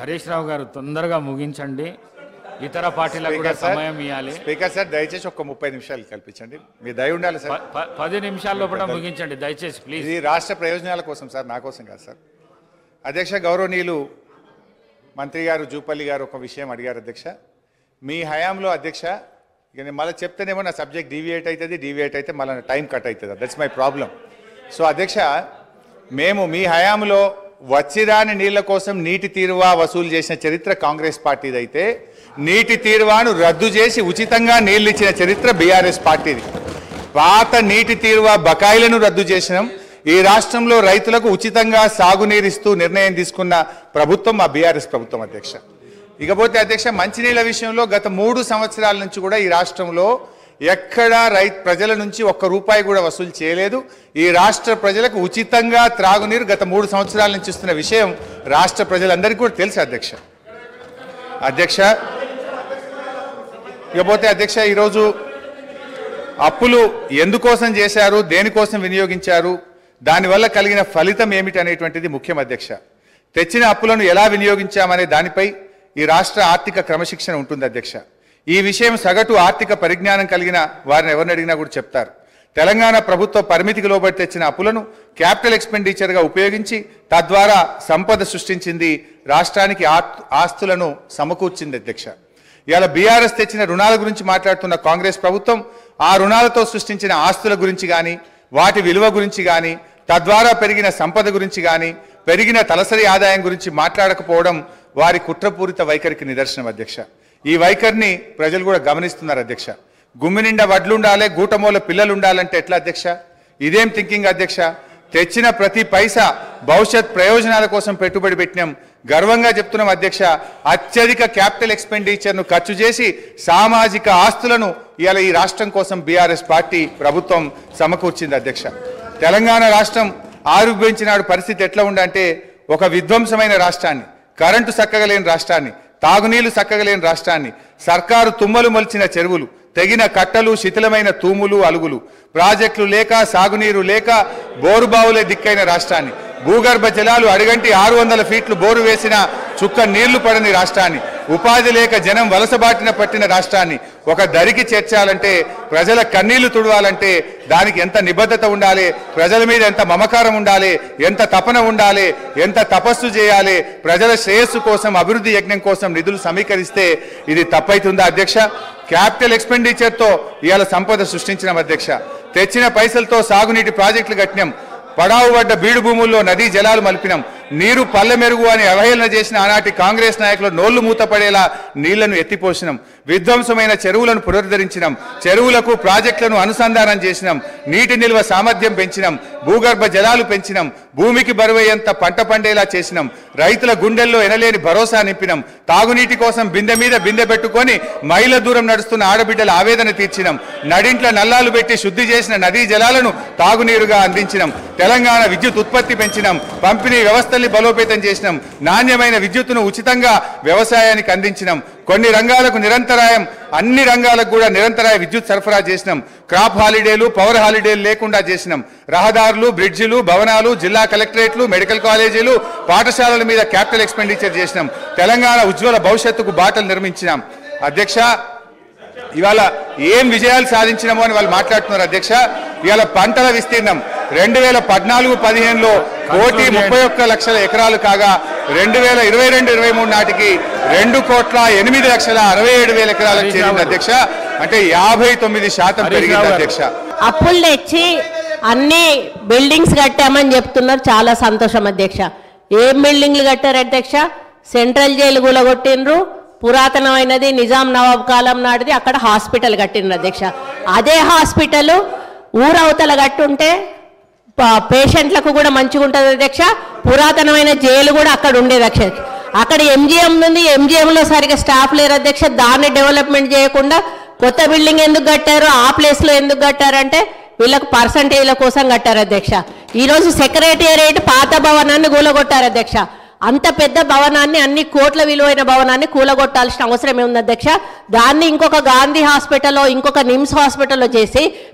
హరీష్ రావు గారు తొందరగా ముగించండి, ఇతర పార్టీలకు కూడా సమయం ఇవ్వాలి. స్పీకర్ సార్ దయచేసి ఒక 30 నిమిషాలు కల్పించండి, మీ దయ ఉండాలి సార్. 10 నిమిషాల లోపల ముగించండి దయచేసి ప్లీజ్. ఇది రాష్ట్ర ప్రయోజనాల కోసం సార్, నా కోసం కాదు సార్. అధ్యక్ష గౌరవనీయులు మంత్రి గారు జూపల్లి గారు ఒక విషయం అడిగారు అధ్యక్ష. మీ హయాంలో అధ్యక్ష, ఇక నేను మళ్ళీ చెప్తేనేమో నా సబ్జెక్ట్ డీవియేట్ అయితే మళ్ళీ టైం కట్ అవుతుంది, దట్స్ మై ప్రాబ్లం. సో అధ్యక్ష, మేము మీ హయాంలో వచ్చిరాని నీళ్ల కోసం నీటి తీరువా వసూలు చేసిన చరిత్ర కాంగ్రెస్ పార్టీది అయితే, నీటి తీరువాను రద్దు చేసి ఉచితంగా నీళ్లు ఇచ్చిన చరిత్ర బీఆర్ఎస్ పార్టీది. పాత నీటి తీరువా బకాయిలను రద్దు చేసినాం. ఈ రాష్ట్రంలో రైతులకు ఉచితంగా సాగునీరిస్తూ నిర్ణయం తీసుకున్న ప్రభుత్వం మా బీఆర్ఎస్ ప్రభుత్వం అధ్యక్ష. ఇకపోతే అధ్యక్ష, మంచినీళ్ల విషయంలో గత 3 సంవత్సరాల నుంచి కూడా ఈ రాష్ట్రంలో ఎక్కడా ప్రజల నుంచి ₹1 కూడా వసూలు చేయలేదు. ఈ రాష్ట్ర ప్రజలకు ఉచితంగా త్రాగునీరు గత 3 సంవత్సరాల నుంచి ఇస్తున్న విషయం రాష్ట్ర ప్రజలందరికీ కూడా తెలుసు అధ్యక్ష. ఇకపోతే అధ్యక్ష, ఈరోజు అప్పులు ఎందుకోసం చేశారు, దేనికోసం వినియోగించారు, దానివల్ల కలిగిన ఫలితం ఏమిటి అనేటువంటిది ముఖ్యం అధ్యక్ష. తెచ్చిన అప్పులను ఎలా వినియోగించామనే దానిపై ఈ రాష్ట్ర ఆర్థిక క్రమశిక్షణ ఉంటుంది అధ్యక్ష. ఈ విషయం సగటు ఆర్థిక పరిజ్ఞానం కలిగిన వారిని ఎవరిని అడిగినా కూడా చెప్తారు. తెలంగాణ ప్రభుత్వ పరిమితికి లోబడి తెచ్చిన అప్పులను క్యాపిటల్ ఎక్స్పెండిచర్గా ఉపయోగించి తద్వారా సంపద సృష్టించింది, రాష్ట్రానికి ఆస్తులను సమకూర్చింది అధ్యక్ష. ఇవాళ బీఆర్ఎస్ తెచ్చిన రుణాల గురించి మాట్లాడుతున్న కాంగ్రెస్ ప్రభుత్వం ఆ రుణాలతో సృష్టించిన ఆస్తుల గురించి కానీ, వాటి విలువ గురించి కానీ, తద్వారా పెరిగిన సంపద గురించి కానీ, పెరిగిన తలసరి ఆదాయం గురించి మాట్లాడకపోవడం వారి కుట్రపూరిత వైఖరికి నిదర్శనం అధ్యక్ష. ఈ వైఖరిని ప్రజలు కూడా గమనిస్తున్నారు అధ్యక్ష. గుమ్మి నిండా వడ్లుండాలి, గూటమూల పిల్లలు ఉండాలంటే ఎట్లా అధ్యక్ష? ఇదేం థింకింగ్ అధ్యక్ష? తెచ్చిన ప్రతి పైసా భవిష్యత్ ప్రయోజనాల కోసం పెట్టుబడి పెట్టినాం. గర్వంగా చెప్తున్నాం అధ్యక్ష, అత్యధిక క్యాపిటల్ ఎక్స్పెండిచర్ను ఖర్చు చేసి సామాజిక ఆస్తులను ఇవాళ ఈ రాష్ట్రం కోసం బీఆర్ఎస్ పార్టీ ప్రభుత్వం సమకూర్చింది అధ్యక్ష. తెలంగాణ రాష్ట్రం ఆవిర్భవించినాడు పరిస్థితి ఎట్లా ఉందంటే, ఒక విధ్వంసమైన రాష్ట్రాన్ని, కరెంటు చక్కగలేని రాష్ట్రాన్ని, తాగునీళ్లు చక్కగలేని రాష్ట్రాన్ని, సర్కారు తుమ్మలు మొలిచిన చెరువులు, తెగిన కట్టలు, శిథిలమైన తూములు అలుగులు, ప్రాజెక్టులు లేక, సాగునీరు లేక, బోరుబావులే దిక్కైన రాష్ట్రాన్ని, భూగర్భ జలాలు అడిగంటి 600 ఫీట్లు బోరు వేసిన చుక్క నీళ్లు పడని రాష్ట్రాన్ని, ఉపాధి లేక జనం వలసబాటిన పట్టిన రాష్ట్రాన్ని ఒక దరికి చేర్చాలంటే, ప్రజల కన్నీళ్లు తుడవాలంటే దానికి ఎంత నిబద్ధత ఉండాలి, ప్రజల మీద ఎంత మమకారం ఉండాలి, ఎంత తపన ఉండాలి, ఎంత తపస్సు చేయాలి, ప్రజల శ్రేయస్సు కోసం, అభివృద్ధి యజ్ఞం కోసం నిధులు సమీకరిస్తే ఇది తప్పైతుందా అధ్యక్ష? క్యాపిటల్ ఎక్స్పెండిచర్తో ఇవాళ సంపద సృష్టించిన అధ్యక్ష. తెచ్చిన పైసలతో సాగునీటి ప్రాజెక్టులు కట్టినాం. పడావు పడ్డ బీడు భూముల్లో నదీ జలాలు మలిపినాం. నీరు పల్లె మెరుగు అని అవహేళన చేసిన ఆనాటి కాంగ్రెస్ నాయకులు నోళ్లు మూతపడేలా నీళ్లను ఎత్తిపోసినాం. విధ్వంసమైన చెరువులను పునరుద్ధరించినాం. చెరువులకు ప్రాజెక్టులను అనుసంధానం చేసినాం. నీటి నిల్వ సామర్థ్యం పెంచినాం. భూగర్భ జలాలు పెంచినాం. భూమికి బరువయ్యేంత పంట పండేలా చేసినాం. రైతుల గుండెల్లో ఎనలేని భరోసా నింపినాం. తాగునీటి కోసం బిందె మీద బిందె పెట్టుకొని మైళ్ళ దూరం నడుస్తున్న ఆడబిడ్డల ఆవేదన తీర్చినాం. నడింట్ల నల్లాలు పెట్టి శుద్ధి చేసిన నదీ జలాలను తాగునీరుగా అందించినాం. తెలంగాణ విద్యుత్ ఉత్పత్తి పెంచినాం. పంపిణీ వ్యవస్థల్ని బలోపేతం చేసినాం. నాణ్యమైన విద్యుత్తును ఉచితంగా వ్యవసాయానికి అందించినాం. కొన్ని రంగాలకు నిరంతరాయం, అన్ని రంగాలకు కూడా నిరంతరాయ విద్యుత్ సరఫరా చేసినాం. క్రాప్ హాలిడేలు, పవర్ హాలిడేలు లేకుండా చేసినాం. రహదారులు, బ్రిడ్జిలు, భవనాలు, జిల్లా కలెక్టరేట్లు, మెడికల్ కాలేజీలు, పాఠశాలల మీద క్యాపిటల్ ఎక్స్పెండిచర్ చేసినాం. తెలంగాణ ఉజ్వల భవిష్యత్తుకు బాటలు నిర్మించినాం. అధ్యక్ష, ఇవాళ ఏం విజయాలు సాధించినామో అని వాళ్ళు మాట్లాడుతున్నారు అధ్యక్ష. ఇవాళ పంటల విస్తీర్ణం 2014-15లో 1,31,00,000 ఎకరాలు కాగా 2022-23 నాటికి 2,08,67,000 ఎకరాలకు చేరింది అధ్యక్ష. అంటే 59% పెరిగింది అధ్యక్ష. అప్పులు తెచ్చి అన్ని బిల్డింగ్స్ కట్టామని చెప్తున్నారు, చాలా సంతోషం అధ్యక్ష. ఏం బిల్డింగ్లు కట్టారు అధ్యక్ష? సెంట్రల్ జైలు కూలగొట్టిండ్రు, పురాతనమైనది నిజాం నవాబ్ కాలం నాటిది, అక్కడ హాస్పిటల్ కట్టిండ్రు అధ్యక్ష. అదే హాస్పిటల్ ఊరవతల కట్టుంటే పేషెంట్లకు కూడా మంచిగా ఉంటుంది అధ్యక్ష. పురాతనమైన జైలు కూడా అక్కడ ఉండేది అధ్యక్ష. అక్కడ ఎంజిఎం ఉంది, ఎంజిఎంలో సరిగా స్టాఫ్ లేరు అధ్యక్ష. దాన్ని డెవలప్మెంట్ చేయకుండా కొత్త బిల్డింగ్ ఎందుకు కట్టారు, ఆ ప్లేస్లో ఎందుకు కట్టారంటే వీళ్ళకు పర్సంటేజ్ల కోసం కట్టారు అధ్యక్ష. ఈరోజు సెక్రటేరియట్ పాత భవనాన్ని కూలగొట్టారు అధ్యక్ష. అంత పెద్ద భవనాన్ని, అన్ని కోట్ల విలువైన భవనాన్ని కూలగొట్టాల్సిన అవసరం ఏముంది అధ్యక్ష? దాన్ని ఇంకొక గాంధీ హాస్పిటల్లో, ఇంకొక నిమ్స్ హాస్పిటల్లో చేసి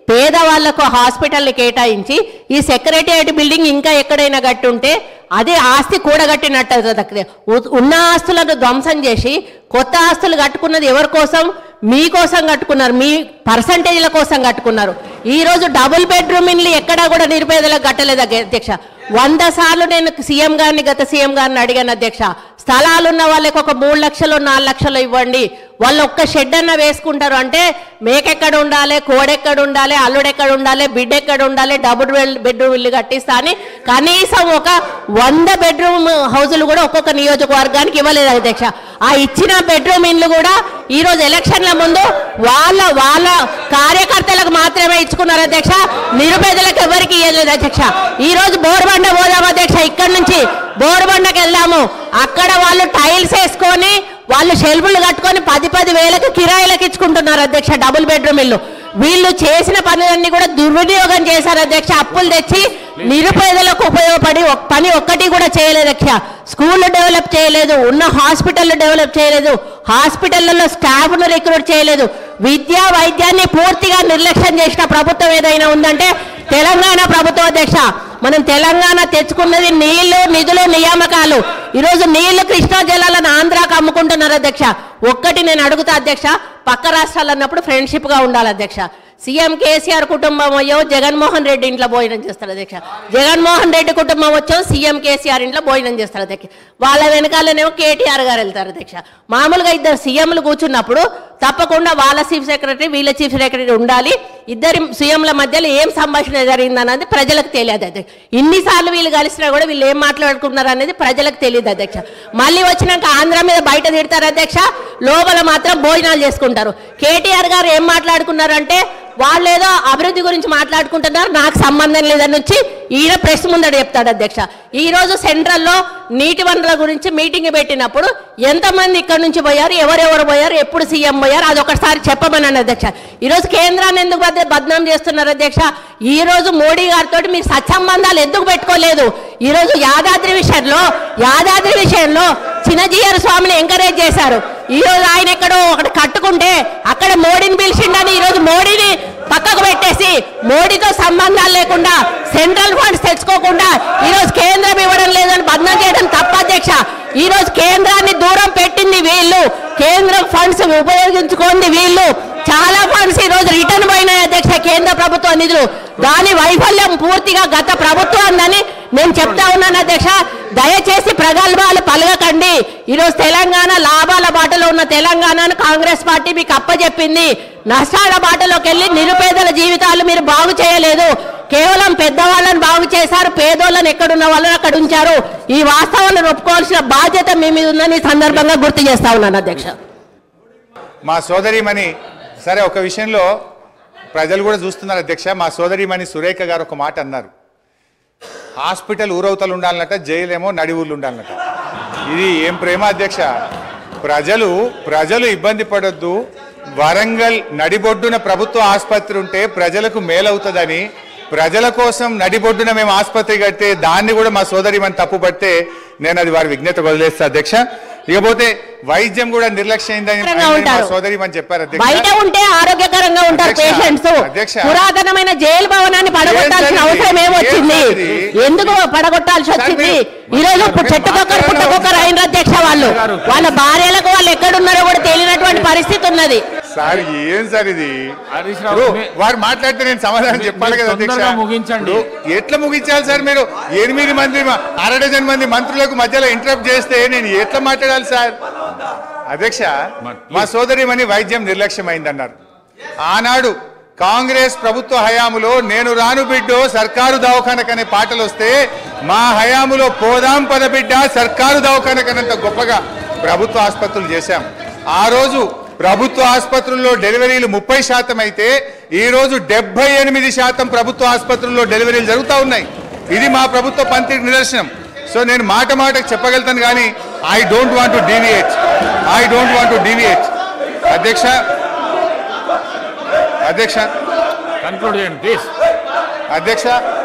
పేదవాళ్లకు హాస్పిటల్ని కేటాయించి ఈ సెక్రటేరియట్ బిల్డింగ్ ఇంకా ఎక్కడైనా కట్టుంటే అదే ఆస్తి కూడగట్టినట్టు అవుతుంది. ఉన్న ఆస్తులను ధ్వంసం చేసి కొత్త ఆస్తులు కట్టుకున్నది ఎవరి కోసం? మీకోసం కట్టుకున్నారు, మీ పర్సంటేజ్ల కోసం కట్టుకున్నారు. ఈరోజు డబుల్ బెడ్రూమ్ ఇల్లు ఎక్కడా కూడా నిరుపేదలకు కట్టలేదు అధ్యక్ష. 100 సార్లు నేను సీఎం గారిని, గత సీఎం గారిని అడిగాను అధ్యక్ష. స్థలాలు ఉన్న వాళ్ళకి ఒక 3 లక్షలు 4 లక్షలు ఇవ్వండి, వాళ్ళు ఒక్క షెడ్ అన్న వేసుకుంటారు అంటే మేకెక్కడ ఉండాలి, కోడెక్కడ ఉండాలి, అల్లుడెక్కడ ఉండాలి, బిడ్డ ఎక్కడ ఉండాలి, డబుల్ బెడ్రూమ్ ఇల్లు కట్టిస్తా అని కనీసం ఒక 100 బెడ్రూమ్ హౌజులు కూడా ఒక్కొక్క నియోజకవర్గానికి ఇవ్వలేదు అధ్యక్ష. ఆ ఇచ్చిన బెడ్రూమ్ ఇల్లు కూడా ఈరోజు ఎలక్షన్ల ముందు వాళ్ళ కార్యకర్తలకు మాత్రమే ఇచ్చుకున్నారు అధ్యక్ష. నిరుపేదలకు ఎవరికి ఇవ్వలేదు అధ్యక్ష. ఈరోజు బోర్బండ పోదాం అధ్యక్ష, ఇక్కడి నుంచి బోర్బండకి వెళ్దాము. అక్కడ వాళ్ళు టైల్స్ వేసుకొని వాళ్ళు షెల్ఫ్లు కట్టుకొని 10 వేలకు కిరాయిలకు ఇచ్చుకుంటున్నారు అధ్యక్ష డబుల్ బెడ్రూమ్ ఇల్లు. వీళ్ళు చేసిన పనులన్నీ కూడా దుర్వినియోగం చేశారు అధ్యక్ష. అప్పులు తెచ్చి నిరుపేదలకు ఉపయోగపడి పని ఒక్కటి కూడా చేయలేదు అధ్యక్ష. స్కూళ్ళు డెవలప్ చేయలేదు, ఉన్న హాస్పిటల్ డెవలప్ చేయలేదు, హాస్పిటళ్లలో స్టాఫ్ను రిక్రూట్ చేయలేదు, విద్యా వైద్యాన్ని పూర్తిగా నిర్లక్ష్యం చేసిన ప్రభుత్వం ఏదైనా ఉందంటే తెలంగాణ ప్రభుత్వం అధ్యక్ష. మనం తెలంగాణ తెచ్చుకున్నది నీళ్లు, నిధులు, నియామకాలు. ఈరోజు నీళ్లు కృష్ణా జలాలను ఆంధ్రాకు అమ్ముకుంటున్నారు అధ్యక్ష. ఒక్కటి నేను అడుగుతా అధ్యక్ష, పక్క రాష్ట్రాలు అన్నప్పుడు ఫ్రెండ్షిప్గా ఉండాలి అధ్యక్ష. సీఎం కేసీఆర్ కుటుంబం అయ్యో జగన్మోహన్ రెడ్డి ఇంట్లో భోజనం చేస్తారు అధ్యక్ష, జగన్మోహన్ రెడ్డి కుటుంబం వచ్చో సీఎం కేసీఆర్ ఇంట్లో భోజనం చేస్తారు అధ్యక్ష. వాళ్ళ వెనకాలనేమో కేటీఆర్ గారు వెళ్తారు అధ్యక్ష. మామూలుగా ఇద్దరు సీఎంలు కూర్చున్నప్పుడు తప్పకుండా వాళ్ళ చీఫ్ సెక్రటరీ వీళ్ళ చీఫ్ సెక్రటరీ ఉండాలి. ఇద్దరి సీఎంల మధ్యలో ఏం సంభాషణ జరిగిందన్నది ప్రజలకు తెలియదు అధ్యక్ష. ఇన్నిసార్లు వీళ్ళు కలిసినా కూడా వీళ్ళు ఏం మాట్లాడుకుంటున్నారు అనేది ప్రజలకు తెలియదు అధ్యక్ష. మళ్ళీ వచ్చినాక ఆంధ్ర మీద బయట తిడతారు అధ్యక్ష, లోపల మాత్రం భోజనాలు చేసుకుంటారు. కేటీఆర్ గారు ఏం మాట్లాడుకున్నారంటే వాళ్ళేదో అభివృద్ధి గురించి మాట్లాడుకుంటున్నారు, నాకు సంబంధం లేదని వచ్చి ఈయన ప్రెస్ ముందట చెప్తాడు అధ్యక్ష. ఈరోజు సెంట్రల్లో నీటి వనరుల గురించి మీటింగ్ పెట్టినప్పుడు ఎంతమంది ఇక్కడ నుంచి పోయారు, ఎవరెవరు పోయారు, ఎప్పుడు సీఎం పోయారు, అదొకసారి చెప్పమన్నాను అధ్యక్ష. ఈరోజు కేంద్రాన్ని ఎందుకు బద్నాం చేస్తున్నారు అధ్యక్ష? ఈరోజు మోడీ గారితో మీరు సత్సంబంధాలు ఎందుకు పెట్టుకోలేదు? ఈరోజు యాదాద్రి విషయంలో చిన్నజీయర్ స్వామిని ఎంకరేజ్ చేశారు. ఈరోజు ఆయన ఎక్కడో ఒకటి కట్టుకుంటే అక్కడ మోడీని పిలిచిండని ఈరోజు మోడీని పక్కకు పెట్టేసి మోడీతో సంబంధాలు లేకుండా సెంట్రల్ ఫండ్స్ తెచ్చుకోకుండా ఈరోజు కేంద్రం ఇవ్వడం లేదని బద్నాం చేయడం తప్ప అధ్యక్ష. ఈరోజు కేంద్రాన్ని దూరం పెట్టింది వీళ్ళు, కేంద్రం ఫండ్స్ ఉపయోగించుకోండి వీళ్ళు. చాలా ఫండ్స్ ఈరోజు రిటర్న్ పోయినాయి అధ్యక్ష, కేంద్ర ప్రభుత్వ నిధులు. దాని వైఫల్యం పూర్తిగా గత ప్రభుత్వాన్ని నేను చెప్తా ఉన్నాను అధ్యక్ష. దయచేసి ప్రగల్భాలు పలగకండి. ఈరోజు తెలంగాణ లాభాల బాటలో ఉన్న తెలంగాణను కాంగ్రెస్ పార్టీ మీకు అప్పచెప్పింది. నష్టాల బాటలోకి వెళ్ళి నిరుపేదల జీవితాలు మీరు బాగు చేయలేదు, కేవలం పెద్దవాళ్ళని బాగు చేశారు, పేదోళ్ళని ఎక్కడున్న వాళ్ళని అక్కడ ఉంచారు. ఈ వాస్తవాన్ని ఒప్పుకోవాల్సిన బాధ్యత మీ మీద ఉందని ఈ సందర్భంగా గుర్తు చేస్తా ఉన్నాను అధ్యక్ష. మా సోదరిమణి సరే ఒక విషయంలో ప్రజలు కూడా చూస్తున్నారు అధ్యక్ష. మా సోదరిమణి సురేఖ గారు ఒక మాట అన్నారు, హాస్పిటల్ ఊరవతలు ఉండాలన్నట, జైలు ఏమో నడి ఊర్లు ఉండాలన్నట. ఇది ఏం ప్రేమ అధ్యక్ష? ప్రజలు ఇబ్బంది పడొద్దు, వరంగల్ నడిబొడ్డున ప్రభుత్వ ఆసుపత్రి ఉంటే ప్రజలకు మేలవుతుందని ప్రజల కోసం నడిబొడ్డున మేము ఆసుపత్రి కడితే దాన్ని కూడా మా సోదరిమణి తప్పుపడితే నేను అది వారి విజ్ఞత వదిలేస్తా అధ్యక్ష. ఇకపోతే వైద్యం కూడా నిర్లక్ష్యమైందని సోదరిమణి చెప్పారు అధ్యక్ష. బయట ఉంటే ఆరోగ్యకరంగా ఉంటారు పేషెంట్స్. పురాతనమైన జైలు భవనాన్ని పడగొట్టాల్సిన అవసరం ఏమొచ్చింది? ఎందుకు పడగొట్టాల్సి వచ్చింది? ఈ రోజు చెట్టుకొక్కరు పుట్టకొక్కరు అయిన అధ్యక్ష. వాళ్ళ భార్యలకు వాళ్ళు ఎక్కడున్నారో కూడా తెలియనటువంటి పరిస్థితి ఉన్నది. సార్ ఏం సార్ ఇది? వారు మాట్లాడితే నేను సమాధానం చెప్పాలి కదా అధ్యక్ష. ముగించండి. ఎట్లా ముగించాలి సార్? మీరు 8 మంది 1/2 డజన్ మంది మంత్రులకు మధ్యలో ఇంటరప్ట్ చేస్తే నేను ఎట్లా మాట్లాడాలి సార్? అధ్యక్ష, మా సోదరిమణి వైద్యం నిర్లక్ష్యమైందన్నారు. ఆనాడు కాంగ్రెస్ ప్రభుత్వ హయాములో నేను రాను బిడ్డో సర్కారు దవాఖానకనే పాటలు వస్తే మా హయాములో పోదాం పద బిడ్డ సర్కారు దవాఖానకనంత గొప్పగా ప్రభుత్వ ఆసుపత్రులు చేశాం. ఆ రోజు ప్రభుత్వ ఆసుపత్రుల్లో డెలివరీలు 30% అయితే ఈ రోజు 78% ప్రభుత్వ ఆసుపత్రుల్లో డెలివరీలు జరుగుతూ ఉన్నాయి. ఇది మా ప్రభుత్వ పంతికి నిదర్శనం. సో నేను మాటకు చెప్పగలుగుతాను కానీ I don't want to deviate. అధ్యక్ష కన్క్లూడ్ చేయండి ప్లీజ్. అధ్యక్ష